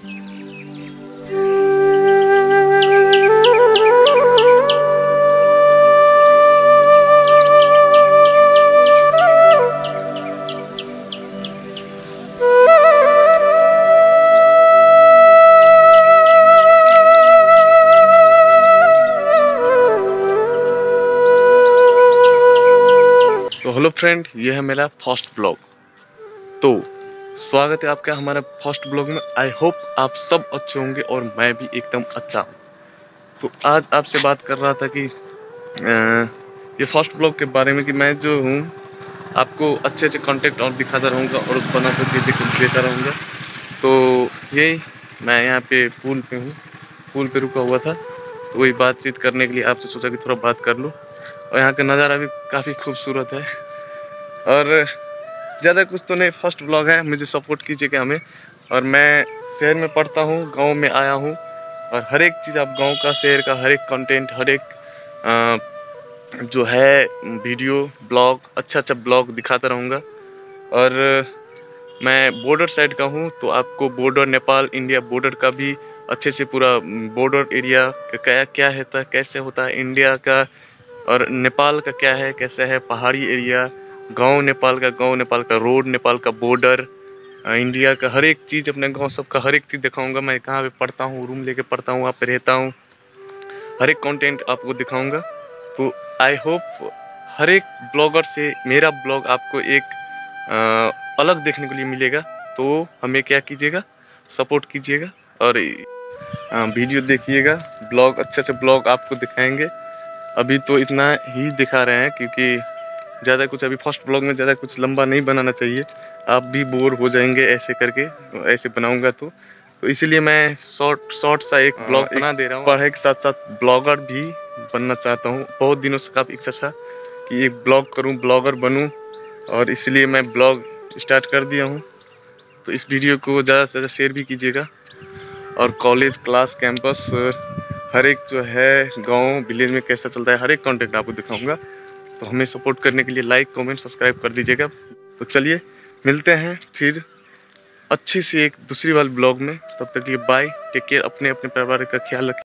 तो hello friend, ये है मेरा फर्स्ट ब्लॉग। तो स्वागत है आपका हमारे फर्स्ट ब्लॉग में। आई होप आप सब अच्छे होंगे और मैं भी एकदम अच्छा हूँ। तो आज आपसे बात कर रहा था कि ये फर्स्ट ब्लॉग के बारे में कि मैं जो हूँ आपको अच्छे अच्छे कंटेंट और दिखाता रहूँगा और बनाता देता रहूँगा। तो यही मैं यहाँ पे पूल पे हूँ, पूल पे रुका हुआ था, तो वही बातचीत करने के लिए आपसे सोचा कि थोड़ा बात कर लूँ। और यहाँ का नज़ारा भी काफ़ी खूबसूरत है। और ज़्यादा कुछ तो नहीं, फर्स्ट ब्लॉग है, मुझे सपोर्ट कीजिएगा हमें। और मैं शहर में पढ़ता हूँ, गांव में आया हूँ, और हर एक चीज़ आप गांव का, शहर का हर एक कंटेंट, हर एक जो है वीडियो ब्लॉग, अच्छा ब्लॉग दिखाता रहूँगा। और मैं बॉर्डर साइड का हूँ, तो आपको बॉर्डर नेपाल इंडिया बॉर्डर का भी अच्छे से पूरा बॉर्डर एरिया क्या क्या है, कैसे होता है इंडिया का और नेपाल का क्या है, कैसा है पहाड़ी एरिया, गांव नेपाल का रोड, नेपाल का बॉर्डर, इंडिया का हर एक चीज़, अपने गांव सबका हर एक चीज़ दिखाऊंगा। मैं कहाँ पे पढ़ता हूँ, रूम लेके पढ़ता हूँ, वहाँ पे रहता हूँ, हर एक कंटेंट आपको दिखाऊंगा। तो आई होप हर एक ब्लॉगर से मेरा ब्लॉग आपको एक अलग देखने के लिए मिलेगा। तो हमें क्या कीजिएगा, सपोर्ट कीजिएगा और वीडियो देखिएगा, ब्लॉग अच्छे से ब्लॉग आपको दिखाएंगे। अभी तो इतना ही दिखा रहे हैं क्योंकि ज़्यादा कुछ अभी फर्स्ट ब्लॉग में ज़्यादा कुछ लंबा नहीं बनाना चाहिए, आप भी बोर हो जाएंगे ऐसे करके, ऐसे बनाऊंगा तो इसीलिए मैं शॉर्ट सा एक ब्लॉग बना दे रहा हूँ। पढ़ाई के साथ साथ ब्लॉगर भी बनना चाहता हूँ, बहुत दिनों से काफ़ी इच्छा था कि एक ब्लॉग करूँ, ब्लॉगर बनूँ, और इसलिए मैं ब्लॉग स्टार्ट कर दिया हूँ। तो इस वीडियो को ज़्यादा से ज़्यादा शेयर भी कीजिएगा। और कॉलेज, क्लास, कैंपस, हर एक जो है गांव विलेज में कैसा चलता है, हर एक कंटेंट आपको दिखाऊंगा। तो हमें सपोर्ट करने के लिए लाइक, कमेंट, सब्सक्राइब कर दीजिएगा। तो चलिए मिलते हैं फिर अच्छी सी एक दूसरी वाली ब्लॉग में। तब तक के लिए बाय, टेक केयर, अपने अपने परिवार का ख्याल रखिए।